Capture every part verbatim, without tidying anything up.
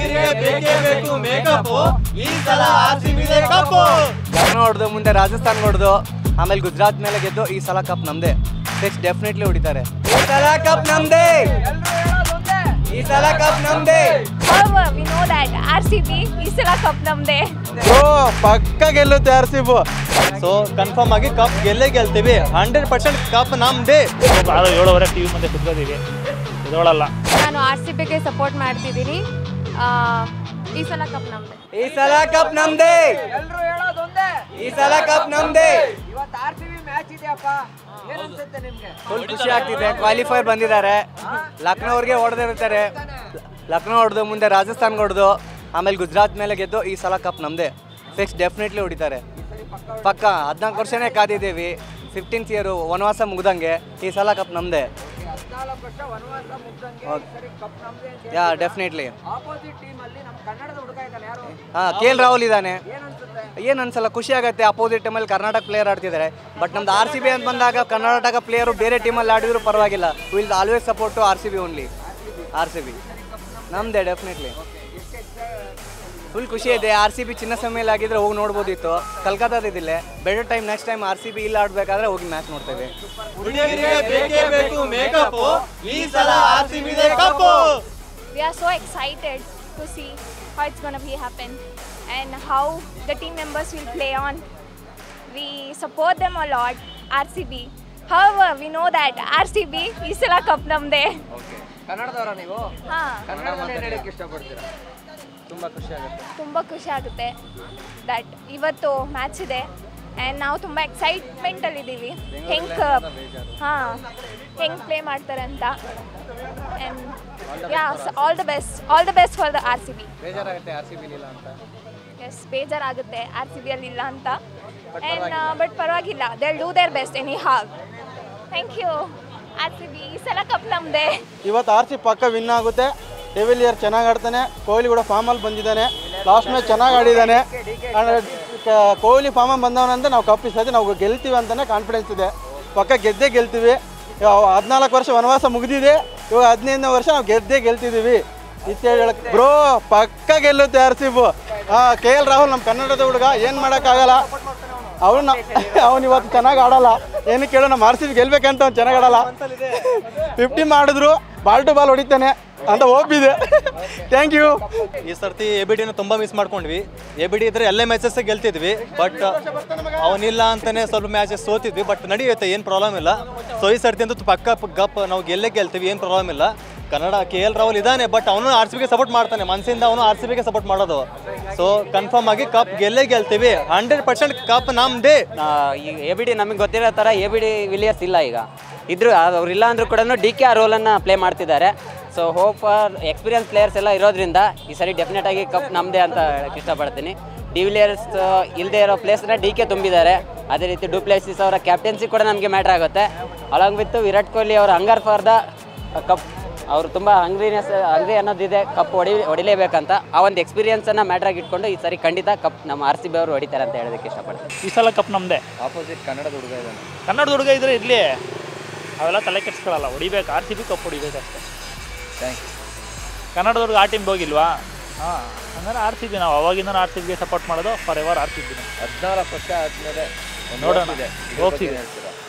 ಲಕ್ನೋ ಹೊಡೆದು ಮುಂದೆ ರಾಜಸ್ಥಾನ್ ಹೊಡೆದು ಆಮೇಲೆ ಗುಜರಾತ್ ಮೇಲೆ ಗೆದ್ದು ಈ ಸಲ ಕಪ್ ನಮ್ದೇ. ನೆಕ್ಸ್ಟ್ ಡೆಫಿನೆಟ್ಲಿ ಹೊಡಿತಾರೆ. ಈ ಸಲ ಕಪ್ ನಮ್ದೇ. ಈ ಸಲ ಕಪ್ ನಮ್ದೇ. We know that R C B ಈ ಸಲ ಕಪ್ ನಮ್ದೇ. ಬ್ರೋ ಪಕ್ಕ ಗೆಲ್ಲುತ್ತೆ R C B. So confirm ಆಗಿ ಕಪ್ ಗೆಲ್ಲೇ ಗೆಲ್ತೀವಿ. ಹಂಡ್ರೆಡ್ ಪರ್ಸೆಂಟ್ ಕಪ್ ನಮ್ದೇ. ಏಳುವರೆ ಟಿವಿ ಮುಂದೆ ಕುತ್ಕೋತೀವಿ, ಇದೊಳಲ್ಲ. ನಾನು ಆರ್ ಸಿ ಬಿಗೆ ಸಪೋರ್ಟ್ ಮಾಡ್ತಿದ್ದೀನಿ. ಈ ಸಲ ಕಪ್ ನಮ್ದೇ. ಈ ಸಲ ಕಪ್ ನಮ್ದೇ. ಈ ಸಲ ಕಪ್ ನಮ್ದೇ. ಫುಲ್ ಖುಷಿ ಆಗ್ತಿದೆ. ಕ್ವಾಲಿಫೈರ್ ಬಂದಿದ್ದಾರೆ. ಲಕ್ನೋ ಅವ್ರಿಗೆ ಹೊಡೆದಿರ್ತಾರೆ. ಲಕ್ನೋ ಹೊಡೆದು ಮುಂದೆ ರಾಜಸ್ಥಾನ್ ಹೊಡೆದು ಆಮೇಲೆ ಗುಜರಾತ್ ಮೇಲೆ ಗೆದ್ದು ಈ ಸಲ ಕಪ್ ನಮ್ದೇ. ನೆಕ್ಸ್ಟ್ ಡೆಫಿನೆಟ್ಲಿ ಹೊಡಿತಾರೆ ಪಕ್ಕ. ಹದಿನಾಲ್ಕು ವರ್ಷನೇ ಕಾದಿದ್ದೀವಿ. ಫಿಫ್ಟೀನ್ತ್ ಇಯರು ವನವಾಸ ಮುಗ್ದಂಗೆ ಈ ಸಲ ಕಪ್ ನಮ್ದೇ. Yeah definitely. ಹಾಂ ಕೆ ಎಲ್ ರಾಹುಲ್ ಇದ್ದಾನೆ. ಏನು ಅನ್ಸಲ್ಲ, ಖುಷಿ ಆಗುತ್ತೆ. ಅಪೋಸಿಟ್ ಟೀಮಲ್ಲಿ ಕರ್ನಾಟಕ ಪ್ಲೇಯರ್ ಆಡ್ತಿದ್ದಾರೆ. ಬಟ್ ನಮ್ದು ಆರ್ ಸಿ ಬಿ ಅಂತ ಬಂದಾಗ ಕರ್ನಾಟಕ ಪ್ಲೇಯರು ಬೇರೆ ಟೀಮಲ್ಲಿ ಆಡಿದ್ರು ಪರವಾಗಿಲ್ಲ. Will always support to R C B only. R C B ನಮ್ದೇ ಡೆಫಿನೆಟ್ಲಿ. ಫುಲ್ ಖುಷಿ ಇದೆ. ಆರ್ ಸಿ ಬಿ ಚಿನ್ನ ಸಮಯಲ್ಲಿ ಆಗಿದ್ರೆ ಹೋಗಿ ನೋಡ್ಬೋದಿತ್ತು. ಕಲ್ಕತ್ತಾದಿದ್ದಿಲ್ಲ. Better time next time R C B ಇಲ್ಲಿ ಆಡಬೇಕಾದ್ರೆ ಹೋಗಿ ಮ್ಯಾಚ್ ನೋಡ್ತೇವೆ. We are so excited to see how it's going to be happen and how the team members will play on. We support them a lot, R C B. However, we know that R C B ಈ ಸಲ cup ನಮ್ದೇ. ಕನ್ನಡದವರ ನೀವು? ಹಾಂ, ಕನ್ನಡದಲ್ಲಿ ಏನು ಹೇಳಕ್ಕೆ ಇಷ್ಟಪಡ್ತೀರಾ? ತುಂಬ ಖುಷಿ ಆಗುತ್ತೆ. ತುಂಬ ಖುಷಿ ಆಗುತ್ತೆ ದಟ್ ಇವತ್ತು ಮ್ಯಾಚ್ ಇದೆ ಆ್ಯಂಡ್ ನಾವು ತುಂಬ ಎಕ್ಸೈಟ್ಮೆಂಟಲ್ಲಿದ್ದೀವಿ ಹೆಂಗೆ ಹಾಂ ಹೆಂಗೆ ಪ್ಲೇ ಮಾಡ್ತಾರೆ ಅಂತ. And yeah all the best all the best for the R C B. ಬೇಜಾರಾಗುತ್ತೆ ಆರ್ ಸಿ ಬಿ ಇಲ್ಲ ಅಂತ. ಎಸ್ ಬೇಜಾರಾಗುತ್ತೆ ಆರ್ ಸಿ ಬಿಯಲ್ಲಿ ಇಲ್ಲ ಅಂತ. ಆ್ಯಂಡ್ ಬಟ್ ಪರವಾಗಿಲ್ಲ, they will do their best anyhow. Thank you. R C B ಈ ಸಲ ಕಪ್ ನಮ್ಮದೇ. ಇವತ್ತು ಆರ್ ಸಿ ಪಕ್ಕ ವಿನ್ ಆಗುತ್ತೆ. ಡೆವಿಲಿಯರ್ ಚೆನ್ನಾಗಿ ಆಡ್ತಾನೆ. ಕೊಹ್ಲಿ ಕೂಡ ಫಾರ್ಮಲ್ಲಿ ಬಂದಿದ್ದಾನೆ. ಲಾಸ್ಟ್ ಮ್ಯಾಚ್ ಚೆನ್ನಾಗಿ ಆಡಿದ್ದಾನೆ. ಕೊಹ್ಲಿ ಫಾರ್ಮಲ್ಲಿ ಬಂದವನಂತ ನಾವು ಕಪ್ ಇಸ್ತೀವಿ, ನಾವು ಗೆಲ್ತೀವಿ ಅಂತಲೇ ಕಾನ್ಫಿಡೆನ್ಸ್ ಇದೆ. ಪಕ್ಕ ಗೆದ್ದೇ ಗೆಲ್ತೀವಿ. ಹದಿನಾಲ್ಕು ವರ್ಷ ವನವಾಸ ಮುಗಿದಿದೆ. ಇವಾಗ ಹದಿನೈದನೇ ವರ್ಷ ನಾವು ಗೆದ್ದೇ ಗೆಲ್ತಿದ್ದೀವಿ. ಇತ್ಯಾದಿ ಹೇಳಕ್ಕೆ ಬ್ರೋ ಪಕ್ಕ ಗೆಲ್ಲುತ್ತೆ ಆರ್ ಸಿ ಬಿ. ಹಾಂ ಕೆ ಎಲ್ ರಾಹುಲ್ ನಮ್ಮ ಕನ್ನಡದ ಹುಡುಗ, ಏನು ಮಾಡೋಕ್ಕಾಗಲ್ಲ. ಅವನು ಅವ್ನು ಇವತ್ತು ಚೆನ್ನಾಗಿ ಆಡಲ್ಲ. ಏನಕ್ಕೆ ಕೇಳೋ, ನಮ್ಮ ಆರ್ ಸಿ ಬಿ ಗೆಲ್ಬೇಕಂತ ಅವ್ನು ಚೆನ್ನಾಗಿ ಆಡಲ್ಲ. ಫಿಫ್ಟಿ ಮಾಡಿದ್ರು ಬಾಲ್ ಟು ಬಾಲ್ ಹೊಡಿತಾನೆ ಅಂತ ಹೋಗ್ಬಿದೆ. Thank you. ಈ ಸರ್ತಿ ಎ ಬಿ ಡಿನ ತುಂಬ ಮಿಸ್ ಮಾಡ್ಕೊಂಡ್ವಿ. ಎ ಬಿ ಡಿ ಇದ್ರೆ ಎಲ್ಲ ಮ್ಯಾಚಸ್ ಗೆಲ್ತಿದ್ವಿ. ಬಟ್ ಅವನಿಲ್ಲ ಅಂತಲೇ ಸ್ವಲ್ಪ ಮ್ಯಾಚಸ್ ಸೋತಿದ್ವಿ. ಬಟ್ ನಡೆಯುತ್ತೆ, ಏನು ಪ್ರಾಬ್ಲಮ್ ಇಲ್ಲ. ಸೊ ಈ ಸರ್ತಿ ಅಂತೂ ಪಕ್ಕ ಗಪ್ ನಾವು ಗೆಲ್ಲೇ ಗೆಲ್ತೀವಿ, ಏನು ಪ್ರಾಬ್ಲಮ್ ಇಲ್ಲ. ಕನ್ನಡ ಕೆ ಎಲ್ ರಾಹುಲ್ ಇದ್ದಾನೆ, ಬಟ್ ಅವನು ಆರ್ ಸಿ ಬಿಗೆ ಸಪೋರ್ಟ್ ಮಾಡ್ತಾನೆ. ಮನಸ್ಸಿಂದ ಅವನು ಆರ್ ಸಿ ಬಿಗೆ ಸಪೋರ್ಟ್ ಮಾಡೋದು. ಸೊ ಕನ್ಫರ್ಮ್ ಆಗಿ ಕಪ್ ಗೆಲ್ಲೇ ಗೆಲ್ತೀವಿ. ಹಂಡ್ರೆಡ್ ಪರ್ಸೆಂಟ್ ಕಪ್ ನಮ್ದೇ. ಈಗ ಎ ಬಿ ಡಿ ನಮಗೆ ಗೊತ್ತಿರೋ ಥರ ಎ ಬಿ ಡಿ ವಿಲಿಯರ್ಸ್ ಇಲ್ಲ. ಈಗ ಇದ್ರು ಅವ್ರಿಲ್ಲ ಅಂದರೂ ಕೂಡ ಡಿ ಕೆ ಆ ರೋಲನ್ನು ಪ್ಲೇ ಮಾಡ್ತಿದ್ದಾರೆ. So hope for experience players ಎಲ್ಲ ಇರೋದ್ರಿಂದ ಈ ಸರಿ ಡೆಫಿನೆಟಾಗಿ ಕಪ್ ನಮ್ಮದೇ ಅಂತ ಹೇಳಕ್ಕೆ ಇಷ್ಟಪಡ್ತೀನಿ. ಡಿ ವಿಲಿಯರ್ಸ್ ಇಲ್ಲದೆ ಇರೋ ಪ್ಲೇಸ್ನ ಡಿ ಕೆ ತುಂಬಿದ್ದಾರೆ. ಅದೇ ರೀತಿ ಡುಪ್ಲೆಸಿಸ್ ಅವರ ಕ್ಯಾಪ್ಟನ್ಸಿ ಕೂಡ ನಮಗೆ ಮ್ಯಾಟ್ರ್ ಆಗುತ್ತೆ. ಅಲಾಂಗ್ ವಿತ್ ವಿರಾಟ್ ಕೊಹ್ಲಿ ಅವರ ಹಂಗರ್ ಫಾರ್ ದ ಕಪ್. ಅವರು ತುಂಬ ಹಂಗ್ರಿನೆಸ್ ಹಂಗ್ರಿ ಅನ್ನೋದಿದೆ, ಕಪ್ ಹೊಡಿ ಹೊಡಿಲೇಬೇಕಂತ. ಆ ಒಂದು ಎಕ್ಸ್ಪೀರಿಯನ್ಸನ್ನು ಮ್ಯಾಟ್ರಾಗಿ ಇಟ್ಕೊಂಡು ಈ ಸರಿ ಖಂಡಿತ ಕಪ್ ನಮ್ಮ ಆರ್ ಸಿ ಬಿ ಅವರು ಹೊಡಿತಾರೆ ಅಂತ ಹೇಳೋದಕ್ಕೆ ಇಷ್ಟಪಡ್ತೀನಿ. ಈ ಸಲ ಕಪ್ ನಮ್ಮದೇ. ಆಪೋಸಿಟ್ ಕನ್ನಡದ ಹುಡುಗ ಇದ್ದಾನೆ. ಕನ್ನಡದ ಹುಡುಗ ಇದ್ರೆ ಇರಲಿ, ಅವೆಲ್ಲ ತಲೆ ಕೆಡಿಸ್ಕೊಳ್ಳಲ್ಲ. ಹೊಡಿಬೇಕು, ಆರ್ ಸಿ ಬಿ ಕಪ್ ಹೊಡಿಬೇಕು ಅಷ್ಟೇ. Thank you. ಕನ್ನಡದವ್ರಿಗೆ ಆ ಟೀಮ್ ಹೋಗಿಲ್ವಾ? ಹಾಂ, ಹಂಗಾರೆ ಆರ್ ಸಿ ಬಿ ನಾವು ಅವಾಗಿಂದ ಆರ್ ಸಿ ಬಿಗೆ ಸಪೋರ್ಟ್ ಮಾಡೋದು. Forever R C B. ಹದಿನಾಲ್ಕು ವರ್ಷ ಆದಮೇಲೆ ನೋಡೋಣ. ಹೋಗ್ತಿದೆ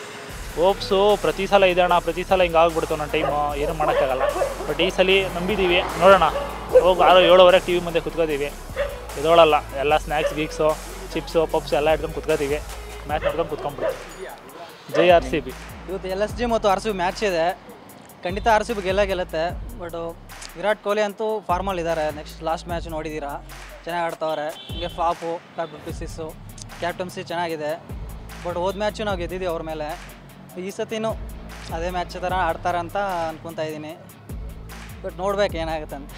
ಹೋಪ್ಸು ಪ್ರತಿ ಸಲ ಇದೆ ಅಣ್ಣ. ಪ್ರತಿ ಸಲ ಹಿಂಗೆ ಆಗ್ಬಿಡ್ತು ನನ್ನ ಟೈಮು, ಏನೂ ಮಾಡೋಕ್ಕಾಗಲ್ಲ. ಬಟ್ ಈ ಸಲ ನಂಬಿದ್ದೀವಿ, ನೋಡೋಣ. ಹೋಗಿ ಆರು ಏಳುವರೆ ಟಿ ವಿ ಮುಂದೆ ಕುತ್ಕೋತೀವಿ, ಇದೊಳಲ್ಲ. ಎಲ್ಲ ಸ್ನ್ಯಾಕ್ಸ್ ಗೀಕ್ಸು ಚಿಪ್ಸು ಪಪ್ಸು ಎಲ್ಲ ಹಿಡ್ಕೊಂಡು ಕುತ್ಕೋತೀವಿ. ಮ್ಯಾಚ್ ನೋಡ್ಕೊಂಡು ಕುತ್ಕೊಂಡ್ಬಿಡ್ತೀವಿ. ಜೈ ಆರ್ ಸಿ ಬಿ. ಇವತ್ತು ಎಲ್ ಎಸ್ ಜಿ ಮತ್ತು ಆರ್ ಸಿ ಬಿ ಮ್ಯಾಚ್ ಇದೆ. ಖಂಡಿತ ಆರ್ ಸಿ ಬಿ ಗೆಲ್ಲ ಗೆಲ್ಲುತ್ತೆ. ಬಟ್ ವಿರಾಟ್ ಕೊಹ್ಲಿ ಅಂತೂ ಫಾರ್ಮಲ್ಲಿ ಇದ್ದಾರೆ. ನೆಕ್ಸ್ಟ್ ಲಾಸ್ಟ್ ಮ್ಯಾಚ್ ನೋಡಿದ್ದೀರಾ, ಚೆನ್ನಾಗಿ ಆಡ್ತವ್ರೆ. ಹಿಂಗೆ ಫಾಪು ಪ್ಯಾಪ್ ಪಿಸಿಸ್ಸು ಕ್ಯಾಪ್ಟನ್ಸಿ ಚೆನ್ನಾಗಿದೆ. ಬಟ್ ಹೋದ ಮ್ಯಾಚು ನಾವು ಗೆದ್ದಿದ್ದೀವಿ ಅವ್ರ ಮೇಲೆ. ಈ ಸತಿನೂ ಅದೇ ಮ್ಯಾಚ್ ಥರ ಆಡ್ತಾರೆ ಅಂತ ಅನ್ಕೊತಾ ಇದ್ದೀನಿ. ಬಟ್ ನೋಡ್ಬೇಕು ಏನಾಗುತ್ತೆ ಅಂತ.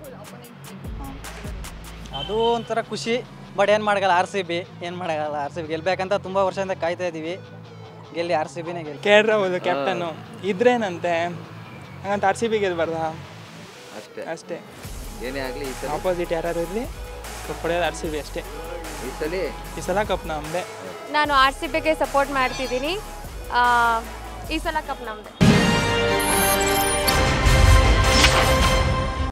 ಅದು ಒಂಥರ ಖುಷಿ. ಬಟ್ ಏನು ಮಾಡೋಕ್ಕಲ್ಲ, ಆರ್ ಸಿ ಬಿ ಏನು ಮಾಡೋಕ್ಕಲ್ಲ. ಆರ್ ಸಿ ಬಿ ಗೆಲ್ಲಬೇಕಂತ ತುಂಬ ವರ್ಷದಿಂದ ಕಾಯ್ತಾ ಇದ್ದೀವಿ. ಗೆಲ್ಲಿ ಆರ್ ಸಿ ಬಿನೇ ಗೆಲ್ಲಿ. ಕೆ ಎಲ್ ರಾಹುಲ್ ಕ್ಯಾಪ್ಟನ್ನು ಇದ್ರೇನಂತೆ, ಹಂಗಂತ ಆರ್ ಸಿ ಬಿ ಗೆಲ್ಬಾರ್ದ ಅಷ್ಟೇ ಅಷ್ಟೇ. ಏನೇ ಆಗಲಿ ಈ ಸಲ ಆಪೋಸಿಟ್ ಯಾರು ಇರಲಿ ಕಪ್ ಹೊಡೆಯೋದು ಆರ್ ಸಿ ಬಿ ಅಷ್ಟೇ. ಈ ಸಲ ಈ ಸಲ ಕಪ್ ನಮ್ಮದೇ. ನಾನು ಆರ್ ಸಿ ಬಿಗೆ ಸಪೋರ್ಟ್ ಮಾಡ್ತಿದ್ದೀನಿ. ಈ ಸಲ ಕಪ್ ನಮ್ಮದೇ.